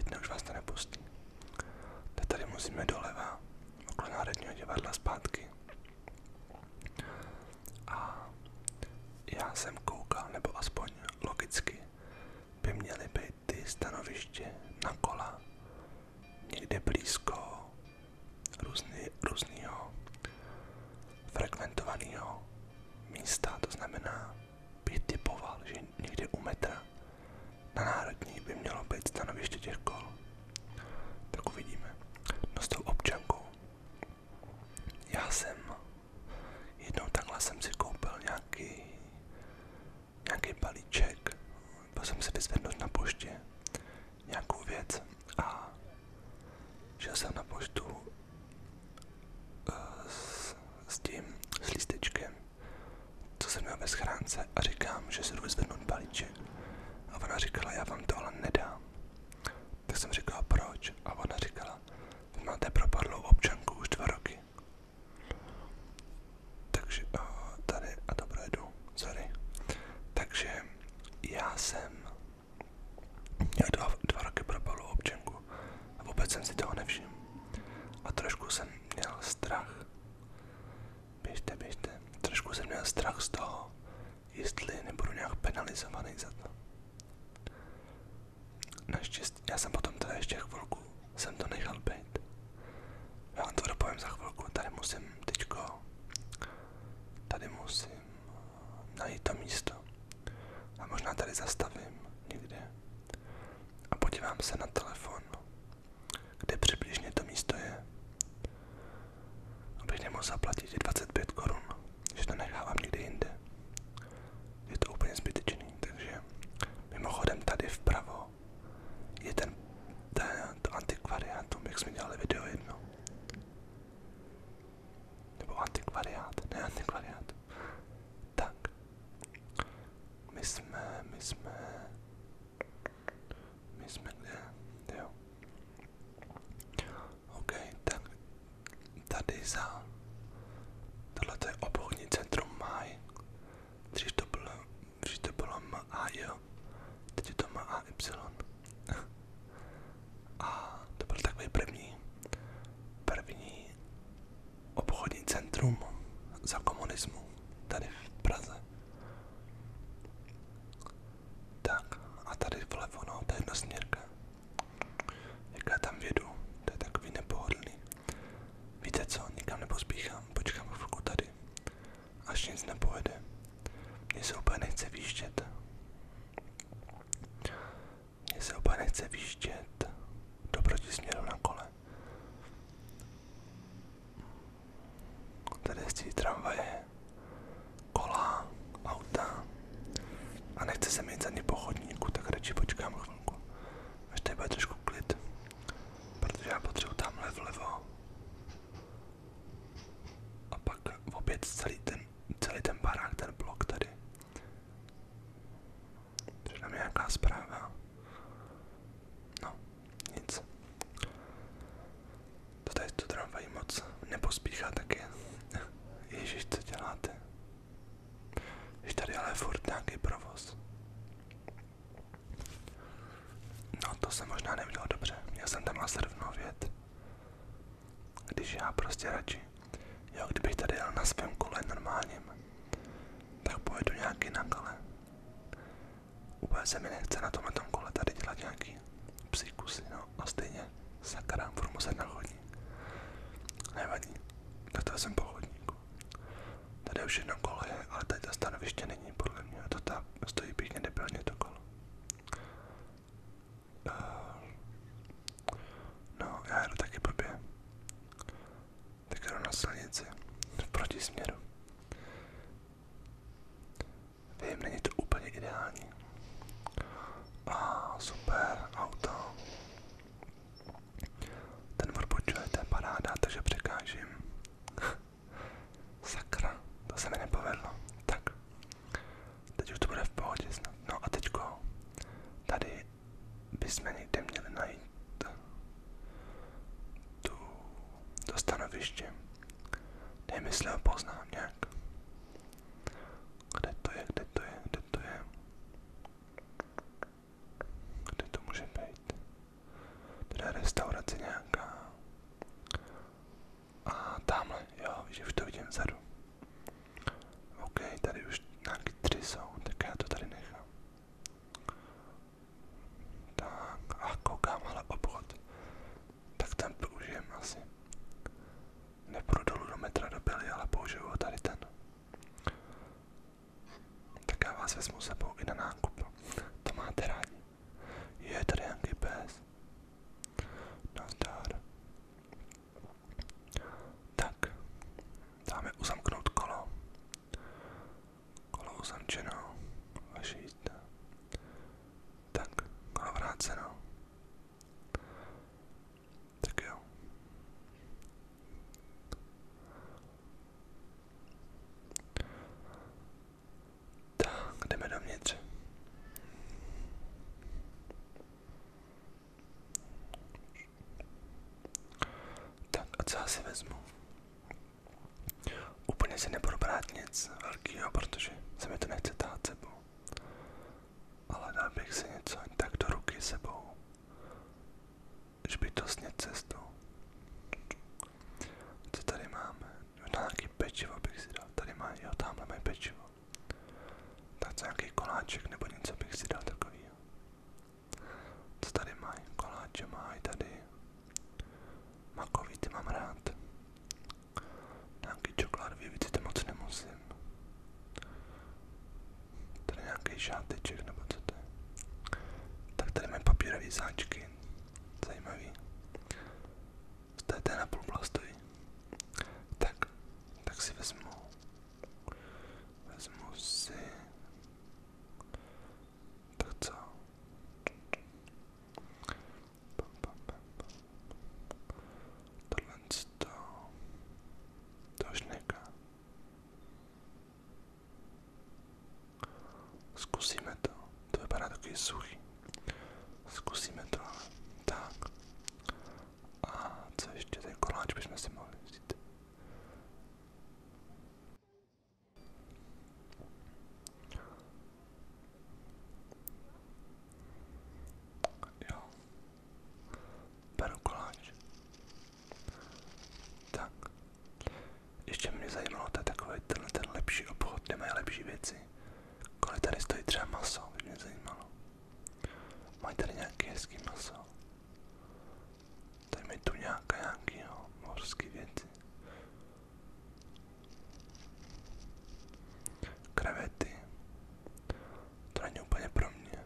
chytne, už vás to nepustí. Tak tady musíme doleva, okolo Národního divadla zpátky. A já jsem koukal, nebo aspoň logicky, by měly být ty stanoviště na kola někde blízko různýho frekventovaného místa, to znamená, bych typoval, že někde u metra na Národní by mělo být stanoviště těch kol. Tak uvidíme. No s tou občankou. Já jsem jednou takhle jsem si koupil nějaký balíček, byl jsem si vyzvednout na poště nějakou věc a šel jsem na poštu s lístečkem, co jsem měl ve schránce a říkám, že si jdu vyzvednout balíček. A ona říkala, já vám to ale nedám. Tak jsem říkal, proč? A ona říkala, vy máte propadlou občanku už 2 roky. Takže tady, a to projedu, sorry. Takže já jsem měl 2 roky propadlou občanku a vůbec jsem si toho nevšiml. A trošku jsem měl strach. Běžte. Trošku jsem měl strach z toho, jestli nebudu nějak penalizovaný za to. Naštěstí, já jsem potom teda ještě chvilku, jsem to nechal být. Já vám to dopovím za chvilku, tady musím najít to místo. A možná tady zastavím někde. A podívám se na telefon, kde přibližně to místo je. Abych nemusel platit 25 korun, že to nechávám někde jinde. Je to úplně zbytečný, takže mimochodem tady vpravo je to antikvariátum, jak jsme dělali video jedno. Nebo antikvariát, ne antikvariát. Tak. My jsme kde? Jo. OK, tak tady tohleto je obchodní centrum Máj. Dřív to bylo MAJ, teď je to MAY. A to byl takový první obchodní centrum za komunismu tady v Praze. Tak a tady vlevo, no, to je jednosměrka. Jak já tam vědu, to je takový nepohodlný. Víte co, nikam nepospíchám, počkám chvilku tady, až nic nepojede. Mně se úplně nechce výjíždět. Do protisměru na kole. Tady jezdí tramvaje, kola, auta a nechce se mi jít ani po chodníku, tak radši počkám chvilku, až tady bude trošku klid, protože já potřebuji tamhle vlevo a pak obět celý ten barák, ten blok tady. Což tam je nějaká zpráva. No, nic. To tady to tramvají moc nepospíchá taky. Ježiš, co děláte? Když tady ale furt nějaký provoz. No to jsem možná neudělal dobře. Měl jsem tam asi rovnou vjet. Když já prostě radši. Jo, kdybych tady jel na svém kole normálním, tak pojedu nějaký na kole. Úplně se mi nechce na tomhle kole tady dělat nějaký psí kusy, no. A stejně sakra, budu muset na chodník. Nevadí. Tak to jsem po chodníku. Tady už jedno kolo je, ale tady to stanoviště není, podle mě. To tam stojí pěkně debilně to kolo. No, já jedu taky blbě. Tak jedu na silnici. V protisměru. Vím, není to úplně ideální. Super, auto. Ten odbočuje, to je paráda, takže překážím. Sakra, to se mi nepovedlo. Tak, teď už to bude v pohodě snad. No a teďko, tady bychom někde měli najít to stanoviště. Nevím, jestli ho poznám nějak. Kde to je? Kde to může být? Co asi vezmu? Úplně si nebudu brát nic velkého, protože se mi to nechce tát sebou. Ale dal bych si něco tak do ruky sebou. Zbytostně cestou. Co tady máme? Nějaký pečivo bych si dal. Tady má, jo, tamhle mají pečivo. Tak co, nějaký koláček nebo něco bych si dal takovýho. Co tady mají? Koláče mají tady. Makový, ty mám rád. Nějaký čokoládový věci, to moc nemusím. Tady nějaký šáteček, nebo co to je. Tak tady mají papírové sáčky. Zajímavý. To je ten na půl plastový. Tak si vezmu si. Tak co? To už neká. Zkusíme to. To vypadá takový suchý. Zkusíme to. Tak. A co ještě? Ten koláč bychom si mohli vzít. Jo. Beru koláč. Tak. Ještě mě zajímalo, to je takový ten lepší obchod, kde mají lepší věci. Kolik tady stojí třeba maso, by mě zajímalo. Mají tady nějaké hezký maso. Tady mají tu nějaký mořský věci. Krevety. To není úplně pro mě.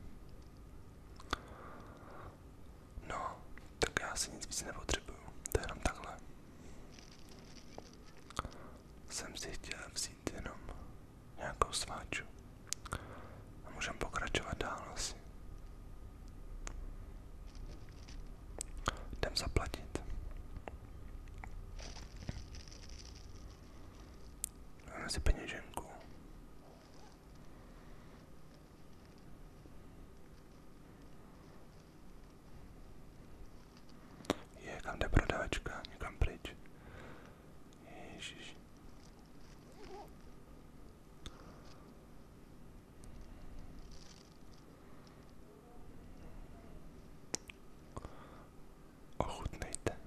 No, tak já si nic víc nepotřebuju. To je jenom takhle. Jsem si chtěl vzít jenom nějakou sváču. A můžeme pokračovat dál asi. Jdem zaplatit. Máme si peněženku. Kam jde prodavačka? Někam pryč. Ježiš. Ochutnejte.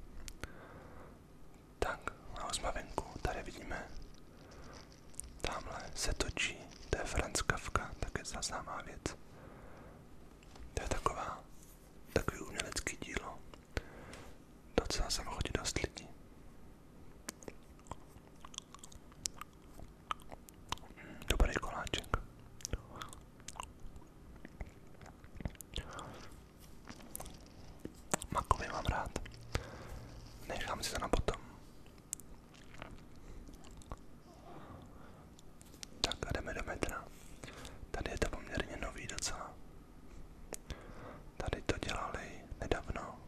Tak, a jsme venku. Tady vidíme. Tamhle se točí. To je Franz Kafka, také známá věc. To je takový umělecký dílo. Docela sem chodí dost lidí. Dobrý koláček. Makový mám rád. Nechám si to na potom. Tak a jdeme do metra. Tady je to poměrně nový docela. Tady to dělali nedávno.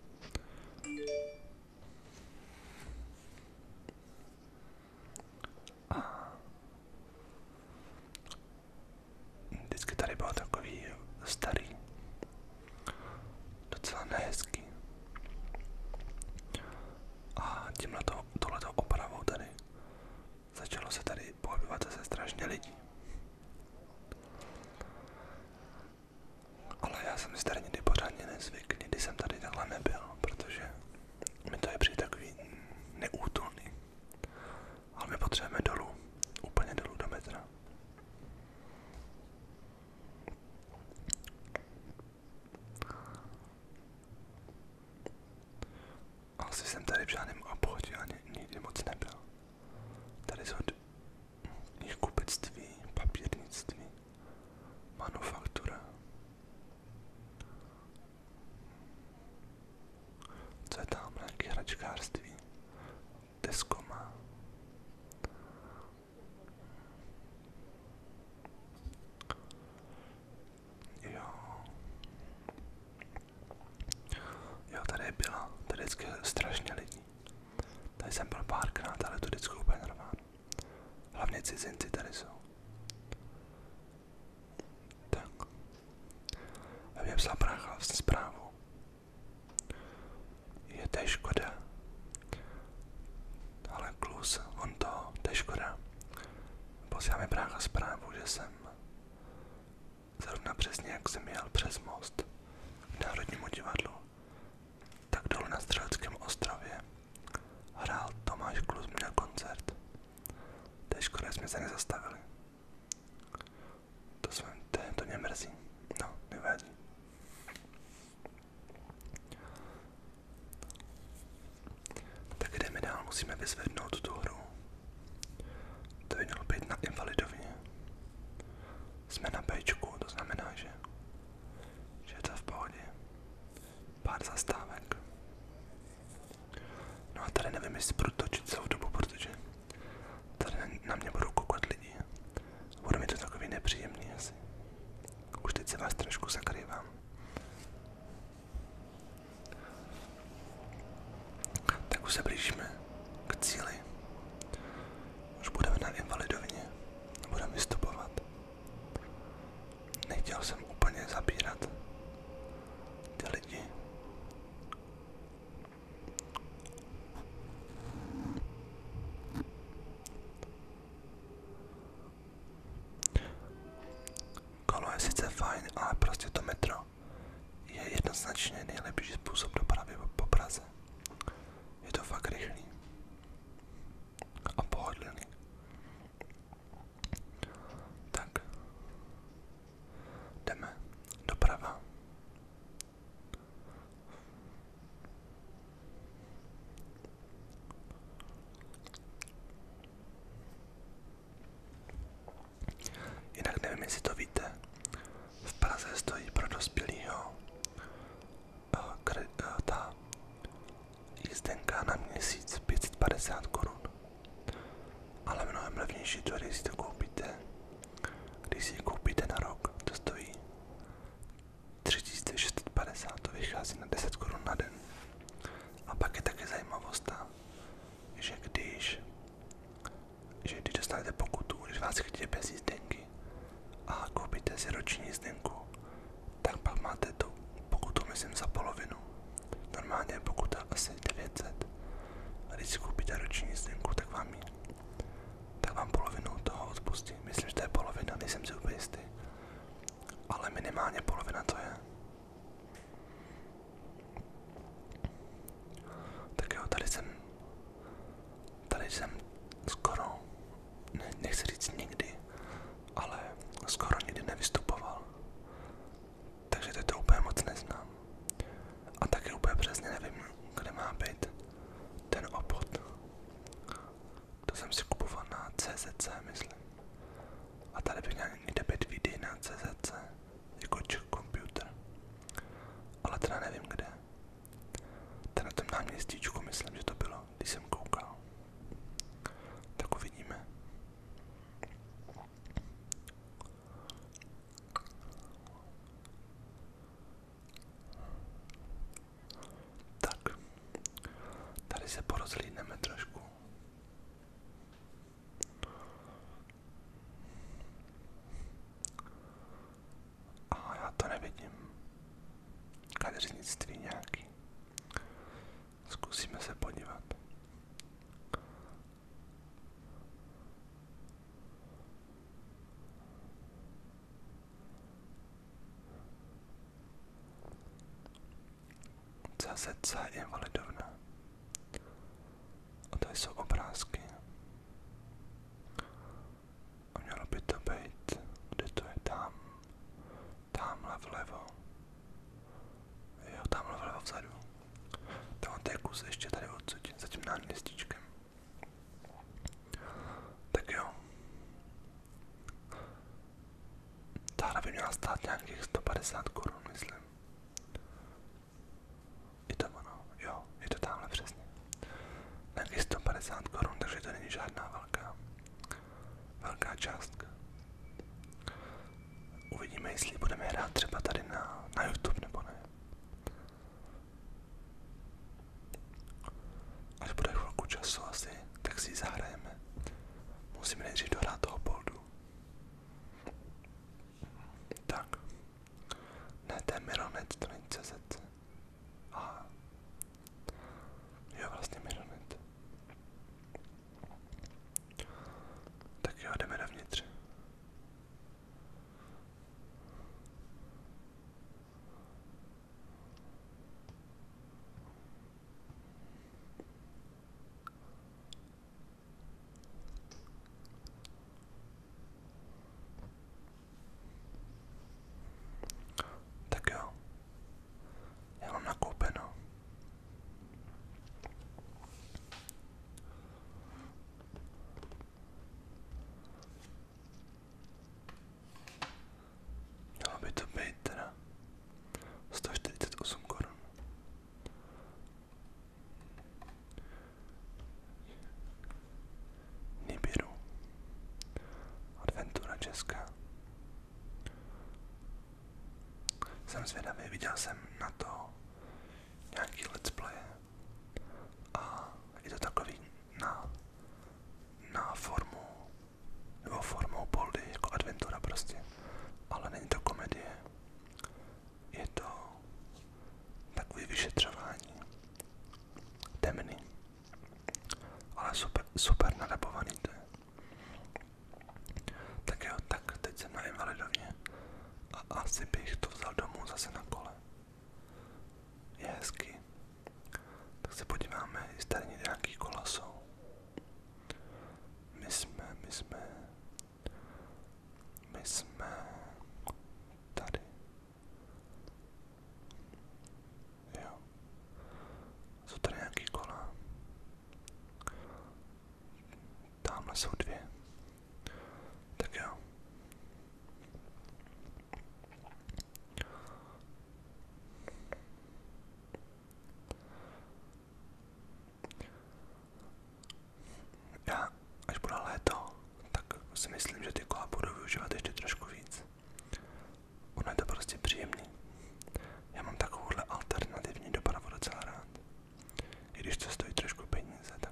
A vždycky tady bylo takový starý. Docela nehezký. A tohleto opravou tady začalo se tady pohybovat zase strašně lidí. Ale já jsem si tady nikdy pořádně nezvyk, nikdy jsem tady takhle nebyl, protože mi to je přijde takový neútulný. Ale my potřebujeme dolů, úplně dolů do metra. Asi jsem tady v žádném obchodě ani nikdy moc nebyl. Tady jsou knihkupectví, papírnictví, manufaktura. Co je tam? Nějaké hračkářství. Tesco má. Jo, tady byla. Tady vždycky strašně lidí. Tady jsem byl párkrát, ale to vždycky úplně narváno. Hlavně cizinci tady jsou. Tak. Já mě psal zprávu. Je to škoda, musíme vyzvednout tu hru. To by mělo být na invalidovně. Jsme na Bčku, to znamená, že je to v pohodě. Pár zastávek. No a tady nevím, jestli budu točit celou dobu, protože tady na mě budou koukat lidi. Bude mi to takový nepříjemný asi. Už teď se vás trošku zakrývám. Tak už se blížíme k cíli. Už budeme na invalidovně a budeme vystupovat. Nechtěl jsem úplně zabírat ty lidi. Kolo je sice fajn, ale prostě to metro je jednoznačně nejlepší způsob dopravy po Praze. Je to fakt rychlý a pohodlný. Tak, jdeme doprava. Jinak nevím, jestli to víte, v Praze stojí pro dospělýho ta jízdenka na měsíc 550 korun. Ale mnohem levnější to, když si to koupíte. Když si ji koupíte na rok, to stojí 3650, to vychází na 10 korun na den. A pak je taky zajímavost ta, že když dostanete pokutu, když vás chtějí bez jízdenky a koupíte si roční jízdenku, tak pak máte tu pokutu, myslím, za polovinu. Normálně je pokuta asi 900. A když si koupíte roční jízdenku, tak vám polovinu toho odpustí. Myslím, že to je polovina, nejsem si úplně jistý. Ale minimálně polovina to je. Tak jo, tady jsem skoro, nechci říct nikdy, ale skoro nikdy nevystupoval. Takže teď to úplně moc neznám. A taky úplně přesně nevím, kde má být ten obchod. To jsem si kupoval na CZC, myslím. A tady by měl někde být video na CZC, jako Czech Computer. Ale teda nevím kde. Tady na tom náměstíčku myslím, že to bylo, když jsem koukal. Tak uvidíme. Tak. Tady se porozhlídneme trošku. A já to nevidím. Kadeřnictví nějaký. Zkusíme se podívat. CZC invalidovna. A tady jsou obrázky. A mělo by to být, kde to je, tamhle vlevo. Jo, tamhle vlevo vzadu. Tam to je kus ještě tady odsud, za tím náměstíčkem. Tak jo. Ta hra by měla stát nějakých 150 korun, myslím. Je to ono, jo, je to tamhle přesně. Nějakých 150 korun, takže to není žádná velká částka. Uvidíme, jestli budeme hrát třeba tady na YouTube nebo ne. Až bude chvilku času asi, tak si ji zahrajeme. Musíme nejdřív dohrát toho boldu. Tak. Ne, to je Mironet, to není CZC. Aha. Jo, vlastně Mironet. Tak jo, jdeme dovnitř. jsem zvědavý, viděl jsem na to nějaký let's play a je to takový na formu, nebo formou poldy, jako adventura prostě, ale není to komedie, je to takový vyšetřování, temný, ale super nadabovaný to je. Tak jo, tak teď jsem na invalidovně a asi bych to vzal domů zase na kole. Je hezký. Tak se podíváme, jestli tady nějaký kola jsou. My jsme tady. Jo. Jsou tady nějaký kola. Tamhle jsou dvě. Tak jo. Já, až bude léto, tak si myslím, že ty kola budu využívat ještě trošku víc. Ono je to prostě příjemný. Já mám takovouhle alternativní dopravu docela rád. I když to stojí trošku peníze, tak.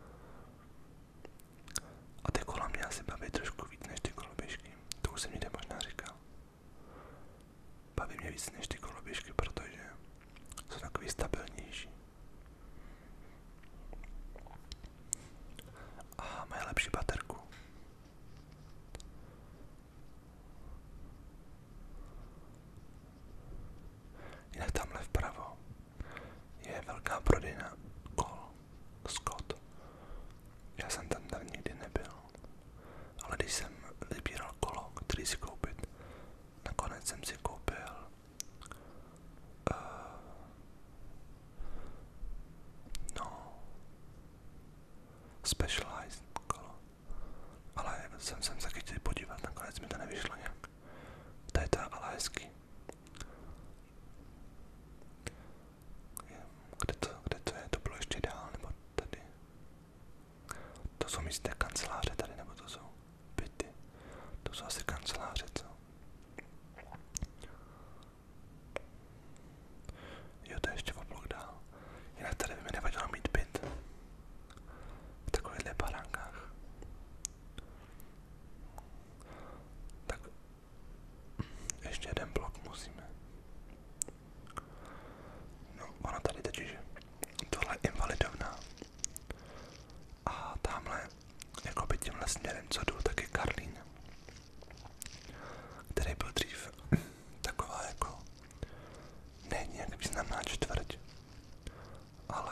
A ty kola mě asi baví trošku víc než ty koloběžky. To už jsem někde možná říkal. Baví mě víc než ty koloběžky, protože jsou takový stabilnější. A mají lepší baterku. Jinak tamhle vpravo je velká prodejna kol Scott. Já jsem tam nikdy nebyl, ale když jsem vybíral kolo, který si koupit, nakonec jsem si koupil Specialized kolo, ale jsem se taky chtěl podívat, nakonec mi to nevyšlo nějak. To je ta ale hezký. Kde to je? To bylo ještě dál, nebo tady? To jsou místné kanceláře tady, nebo to jsou byty? To jsou asi kanceláře, co? Jo, to je ještě o blok dál. Jinak tady by mi nevadilo mít byt. V takovýchhle baránkách. Tak ještě jeden blok musíme. No, ono tady totiž tohle je invalidovna. A tamhle, jakoby tímhle směrem, co jdu, tak je Karlín. Který byl dřív taková jako ne nějak významná čtvrť, ale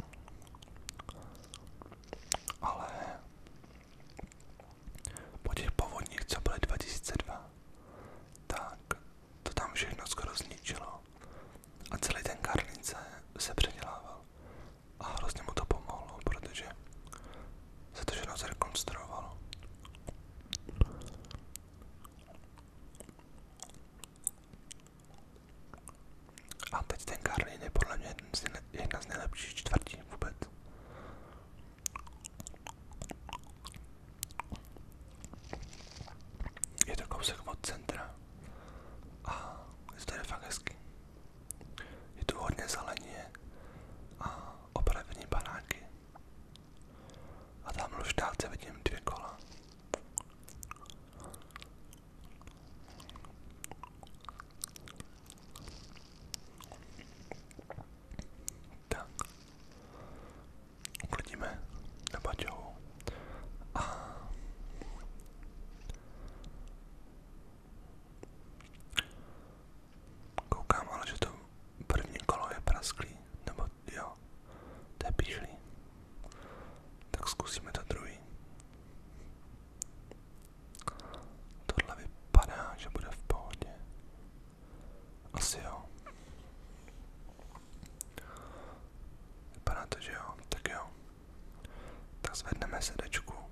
po těch povodních, co byly 2002, tak to tam všechno skoro zničilo a celý ten Karlín se předělával a hrozně mu to pomohlo, protože se to všechno zrekonstruovalo. A teď ten Karlín je podle mě jedna z nejlepších čtvrtí vůbec. Je to kousek od centra a je to tady fakt hezky. Je tu hodně zelenie a opravení baráky. A tam už v dálce vidím dvě kola. Tak. Uklidíme na baťohu. A koukám, ale že to první kolo je prasklý, nebo jo, to je píšlý. Tak zkusíme to druhý. Tohle vypadá, že bude v pohodě. Asi jo. Vypadá to, že jo, tak jo. Tak zvedneme sedačku